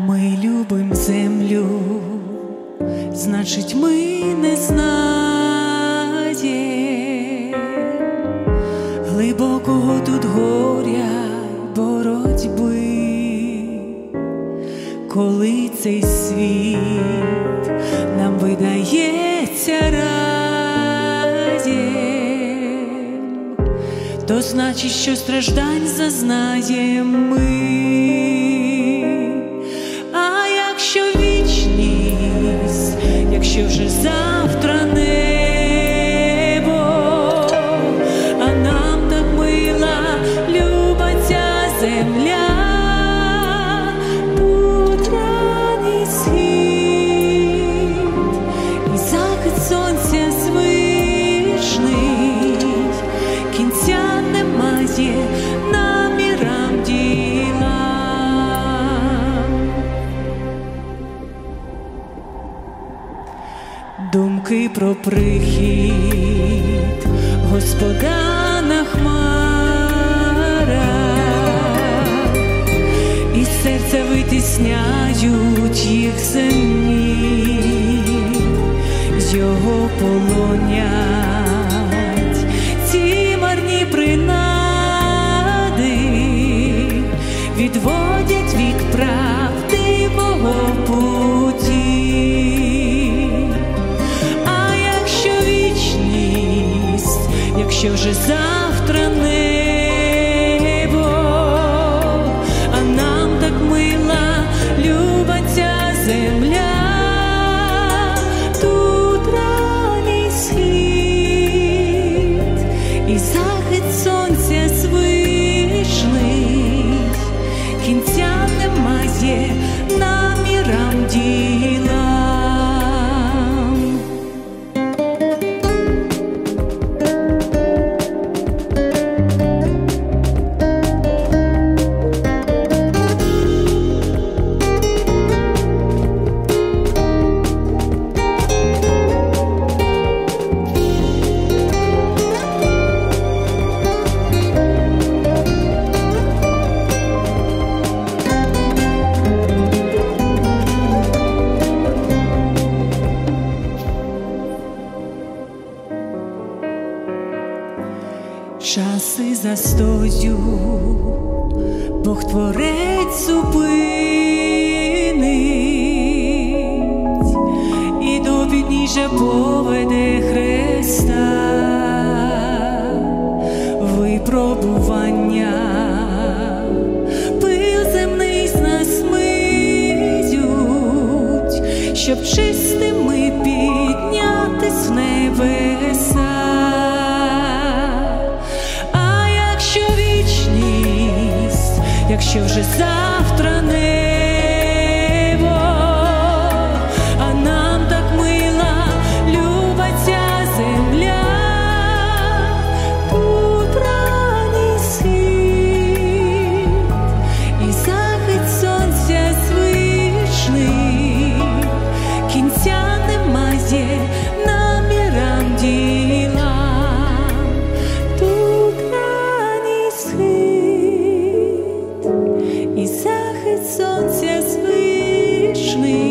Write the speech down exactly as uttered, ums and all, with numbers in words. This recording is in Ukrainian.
Ми любим землю, значить ми не знаєм глибокого тут горя й боротьби, коли цей світ нам видається раєм, то значить, що страждань зазнаєм ми. А якщо вічність, якщо вже завтра небо, а нам так мила, люба ця земля, тут ранній схід і захід сонця звичний, кінця немає намірам діла. Думки про прихід Господа на хмарах, і серця витісняють їх земні, з його полонять ці марні принади, відводять від правдивого путі. Якщо вже завтра небо, а нам так мила, люба ця земля, тут ранній схід і захід сонця звичний, кінця немає намірам діла. Часи застою Бог Творець зупинить і до підніжжя поведе Христа. Випробування пил земний з нас миють, щоб чистими піднятись в небеса. Якщо вже завтра небо, а нам так мила, люба ця земля, тут ранній схід і захід сонця звичний, кінця немає намірам діла. Тут ранній схід і захід сонця звичний,